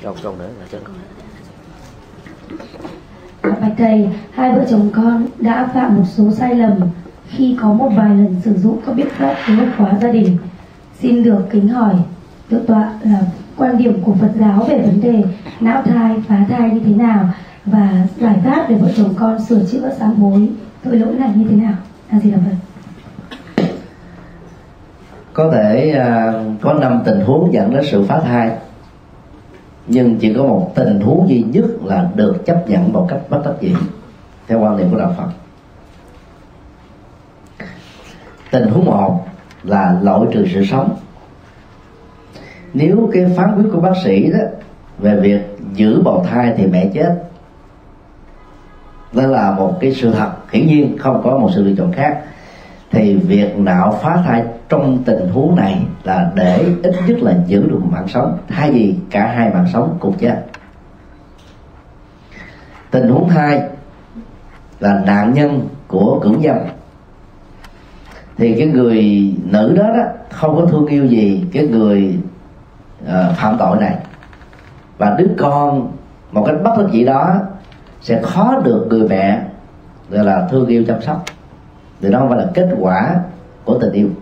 câu nữa là cho bạch thầy, hai vợ chồng con đã phạm một số sai lầm khi có một vài lần sử dụng các biện pháp kế hoạch hóa gia đình. Xin được kính hỏi thượng tọa là quan điểm của Phật giáo về vấn đề não thai, phá thai như thế nào, và giải pháp để vợ chồng con sửa chữa sám hối tội lỗi này như thế nào? A Di Đà Phật. Có thể có 5 tình huống dẫn đến sự phá thai, nhưng chỉ có một tình huống duy nhất là được chấp nhận một cách bất đắc dĩ theo quan điểm của đạo Phật. Tình huống 1 là loại trừ sự sống. Nếu cái phán quyết của bác sĩ đó về việc giữ bào thai thì mẹ chết, đó là một cái sự thật, hiển nhiên không có một sự lựa chọn khác, thì việc nạo phá thai trong tình huống này là để ít nhất là giữ được một mạng sống, thay vì cả hai mạng sống cùng chết. Tình huống 2 là nạn nhân của cưỡng dâm, thì cái người nữ đó không có thương yêu gì cái người phạm tội này, và đứa con một cách bất đắc dĩ đó sẽ khó được người mẹ gọi là thương yêu chăm sóc, thì đó không phải là kết quả của tình yêu.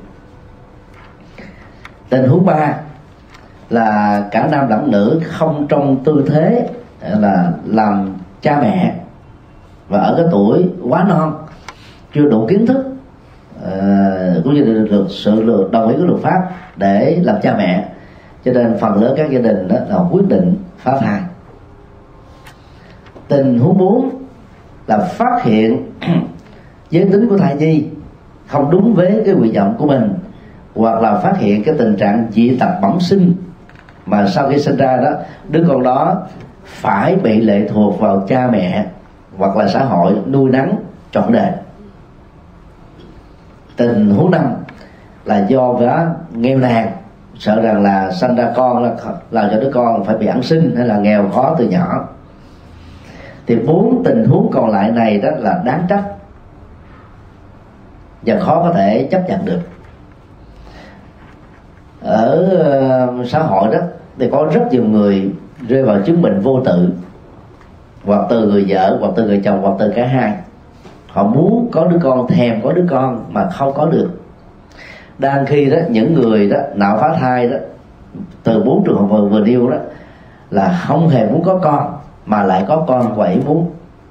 Tình huống 3 là cả nam lẫn nữ không trong tư thế là làm cha mẹ, và ở cái tuổi quá non, chưa đủ kiến thức cũng như được sự đồng ý của luật pháp để làm cha mẹ, cho nên phần lớn các gia đình đó là quyết định phá thai. Tình huống 4 là phát hiện giới tính của thai nhi không đúng với cái nguyện vọng của mình, hoặc là phát hiện cái tình trạng dị tật bẩm sinh mà sau khi sinh ra đó, đứa con đó phải bị lệ thuộc vào cha mẹ hoặc là xã hội nuôi nấng trọn đời. Tình huống 5 là do đó nghèo nàn, sợ rằng là sinh ra con là làm cho đứa con phải bị ăn xin, hay là nghèo khó từ nhỏ. Thì 4 tình huống còn lại này đó là đáng trách và khó có thể chấp nhận được. Ở xã hội đó thì có rất nhiều người rơi vào chứng bệnh vô tự, hoặc từ người vợ, hoặc từ người chồng, hoặc từ cả hai. Họ muốn có đứa con, thèm có đứa con mà không có được. Đang khi đó những người đó nạo phá thai đó, từ 4 trường hợp vừa nêu đó, là không hề muốn có con mà lại có con và ý muốn.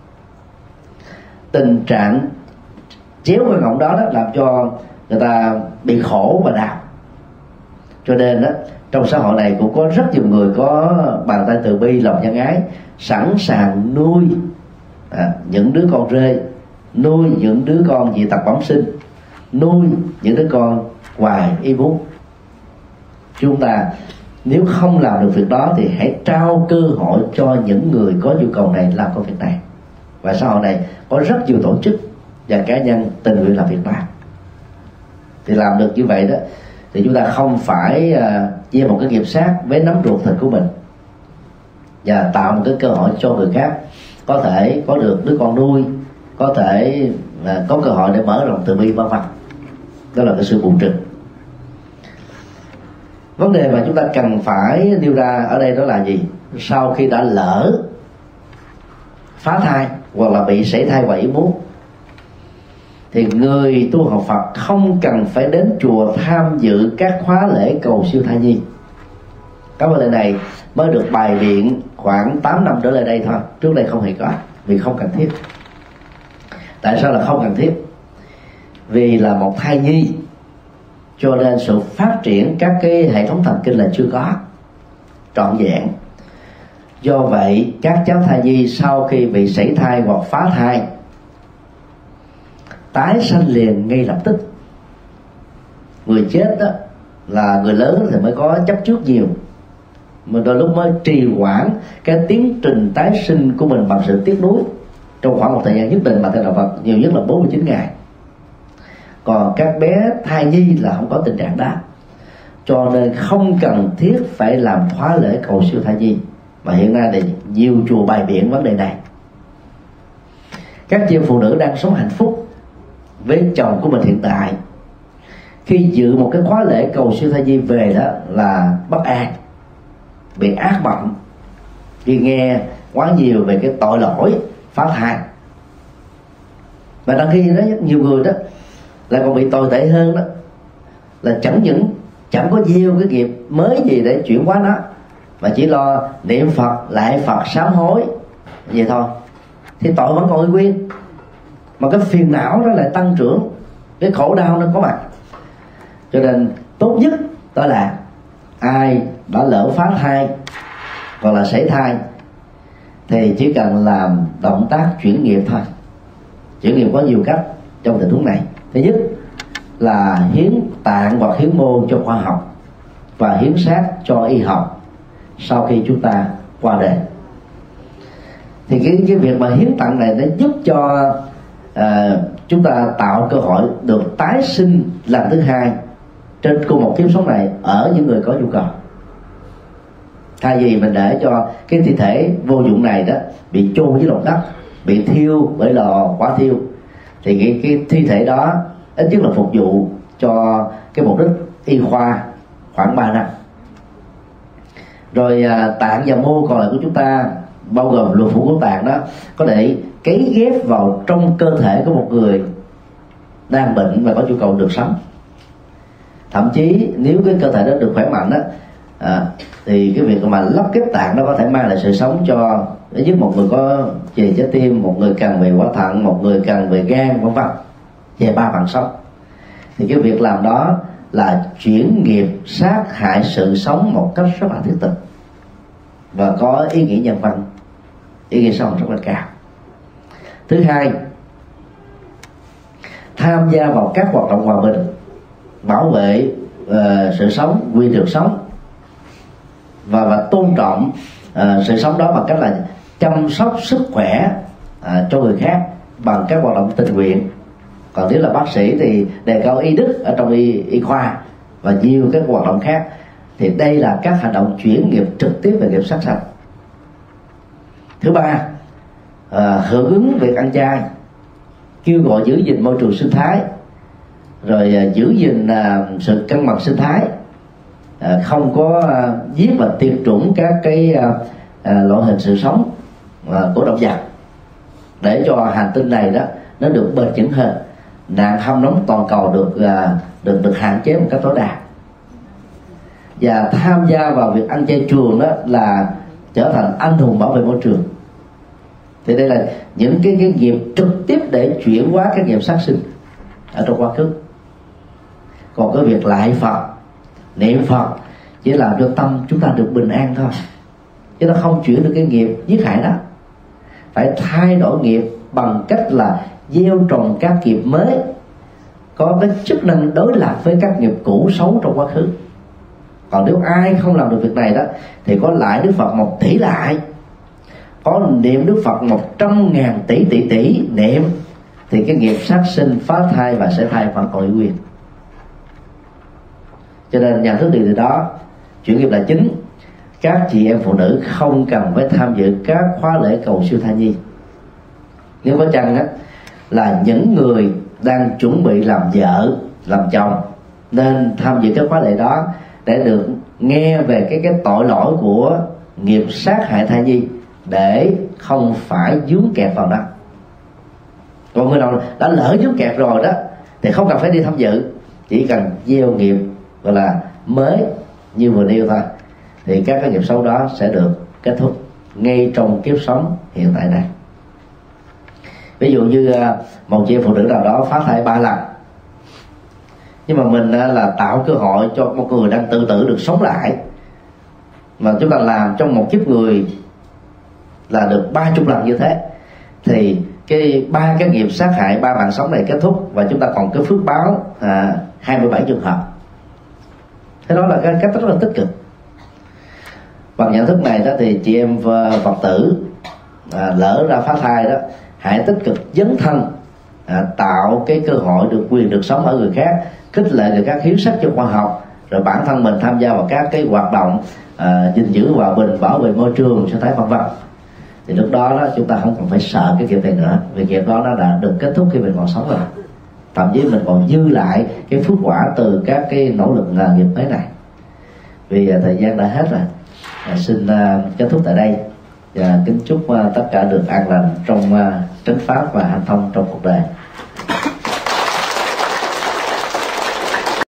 Tình trạng chéo cái ngọng đó làm cho người ta bị khổ và đau. Cho nên đó, trong xã hội này cũng có rất nhiều người có bàn tay từ bi, lòng nhân ái, sẵn sàng nuôi những đứa con rơi, nuôi những đứa con dị tật bẩm sinh, nuôi những đứa con ngoài ý muốn. Chúng ta nếu không làm được việc đó thì hãy trao cơ hội cho những người có nhu cầu này làm công việc này. Và xã hội này có rất nhiều tổ chức và cá nhân tình nguyện làm việc này. Thì làm được như vậy đó, thì chúng ta không phải chia một cái nghiệp sát với nắm ruột thịt của mình, và tạo một cái cơ hội cho người khác có thể có được đứa con nuôi, có thể có cơ hội để mở rộng từ bi vân vân. Đó là cái sự bù trừ. Vấn đề mà chúng ta cần phải nêu ra ở đây đó là gì? Sau khi đã lỡ phá thai hoặc là bị sảy thai ngoài ý muốn, thì người tu học Phật không cần phải đến chùa tham dự các khóa lễ cầu siêu thai nhi. Các vấn đề này mới được bày biện khoảng 8 năm trở lại đây thôi, trước đây không hề có, vì không cần thiết. Tại sao là không cần thiết? Vì là một thai nhi, cho nên sự phát triển các cái hệ thống thần kinh là chưa có trọn vẹn. Do vậy các cháu thai nhi sau khi bị sảy thai hoặc phá thai tái sanh liền ngay lập tức. Người chết đó là người lớn thì mới có chấp trước nhiều, mà đôi lúc mới trì hoãn cái tiến trình tái sinh của mình bằng sự tiếc nuối trong khoảng một thời gian nhất định, mà theo đạo Phật nhiều nhất là 49 ngày. Còn các bé thai nhi là không có tình trạng đó, cho nên không cần thiết phải làm khóa lễ cầu siêu thai nhi. Mà hiện nay thì nhiều chùa bày biện vấn đề này. Các chị phụ nữ đang sống hạnh phúc với chồng của mình hiện tại, khi dự một cái khóa lễ cầu siêu thai nhi về đó là bất an, bị ác mộng, khi nghe quá nhiều về cái tội lỗi phá thai. Và đôi khi đó nhiều người đó lại còn bị tồi tệ hơn, đó là chẳng có gieo cái nghiệp mới gì để chuyển hóa nó, mà chỉ lo niệm Phật, lại Phật, sám hối vậy thôi, thì tội vẫn còn nguyên, mà cái phiền não đó lại tăng trưởng, cái khổ đau nó có mặt. Cho nên tốt nhất đó là ai đã lỡ phá thai hoặc là sảy thai thì chỉ cần làm động tác chuyển nghiệp thôi. Chuyển nghiệp có nhiều cách trong tình huống này. Thứ nhất là hiến tạng hoặc hiến mô cho khoa học và hiến xác cho y học sau khi chúng ta qua đời. Thì cái việc mà hiến tạng này nó giúp cho chúng ta tạo cơ hội được tái sinh lần thứ hai trên cùng một kiếp sống này ở những người có nhu cầu, thay vì mình để cho cái thi thể vô dụng này đó bị chôn dưới lòng đất, bị thiêu bởi lò hỏa thiêu, thì cái thi thể đó ít nhất là phục vụ cho cái mục đích y khoa khoảng 3 năm. Rồi tạng và mô còn lại của chúng ta, bao gồm lục phủ của tạng đó, có thể cấy ghép vào trong cơ thể của một người đang bệnh và có nhu cầu được sống. Thậm chí nếu cái cơ thể đó được khỏe mạnh đó, thì cái việc mà lắp ghép tạng nó có thể mang lại sự sống cho ít nhất một người có về trái tim, một người cần về quả thận, một người cần về gan, vân vân, về 3 mạng sống. Thì cái việc làm đó là chuyển nghiệp sát hại sự sống một cách rất là thiết thực và có ý nghĩa nhân văn, ý nghĩa xã hội rất là cao. Thứ hai, tham gia vào các hoạt động hòa bình, bảo vệ sự sống, quyền được sống và tôn trọng sự sống đó bằng cách là chăm sóc sức khỏe cho người khác bằng các hoạt động tình nguyện. Còn nếu là bác sĩ thì đề cao y đức ở trong y khoa và nhiều các hoạt động khác. Thì đây là các hành động chuyển nghiệp trực tiếp về nghiệp sát sanh. Thứ ba, hưởng ứng việc ăn chay, kêu gọi giữ gìn môi trường sinh thái, rồi giữ gìn sự cân bằng sinh thái, không có giết và tuyệt chủng các cái loại hình sự sống của động vật, để cho hành tinh này đó nó được bền vững hơn, nạn hâm nóng toàn cầu được hạn chế một cách tối đa. Và tham gia vào việc ăn chay trường đó là trở thành anh hùng bảo vệ môi trường. Thì đây là những cái nghiệp trực tiếp để chuyển hóa các nghiệp sát sinh ở trong quá khứ. Còn cái việc lại Phật, niệm Phật chỉ làm cho tâm chúng ta được bình an thôi, chứ nó không chuyển được cái nghiệp giết hại đó. Phải thay đổi nghiệp bằng cách là gieo trồng các nghiệp mới có cái chức năng đối lập với các nghiệp cũ xấu trong quá khứ. Còn nếu ai không làm được việc này đó thì có lại Đức Phật 1 tỷ lại, có niệm Đức Phật 100.000 tỷ niệm, thì cái nghiệp sát sinh, phá thai và sảy thai vẫn còn nguyên. Cho nên nhận thức điều đó, chuyển nghiệp là chính. Các chị em phụ nữ không cần phải tham dự các khóa lễ cầu siêu thai nhi. Nếu có chăng á, là những người đang chuẩn bị làm vợ, làm chồng nên tham dự các khóa lễ đó để được nghe về cái tội lỗi của nghiệp sát hại thai nhi, để không phải vướng kẹt vào đó. Còn người nào đã lỡ vướng kẹt rồi đó thì không cần phải đi tham dự, chỉ cần gieo nghiệp gọi là mới như vừa nêu thôi, thì các cái nghiệp xấu đó sẽ được kết thúc ngay trong kiếp sống hiện tại này. Ví dụ như một chị phụ nữ nào đó phá thai 3 lần, nhưng mà mình là tạo cơ hội cho một người đang tự tử được sống lại, mà chúng ta làm trong một kiếp người là được 30 lần như thế, thì cái 3 cái nghiệp sát hại 3 mạng sống này kết thúc, và chúng ta còn cái phước báo 27 trường hợp. Thế đó là cái cách rất là tích cực. Bằng nhận thức này đó thì chị em Phật tử lỡ ra phá thai đó, hãy tích cực dấn thân, tạo cái cơ hội được quyền được sống ở người khác, khích lệ người khác hiến sách cho khoa học, rồi bản thân mình tham gia vào các cái hoạt động gìn giữ hòa bình, bảo vệ môi trường, sinh thái vân vân. Thì lúc đó chúng ta không còn phải sợ cái nghiệp này nữa, vì nghiệp đó nó đã được kết thúc khi mình còn sống rồi. Thậm chí mình còn dư lại cái phước quả từ các cái nỗ lực nghiệp mới này. Vì thời gian đã hết rồi, xin kết thúc tại đây. và kính chúc tất cả được an lành trong chánh pháp và hanh thông trong cuộc đời.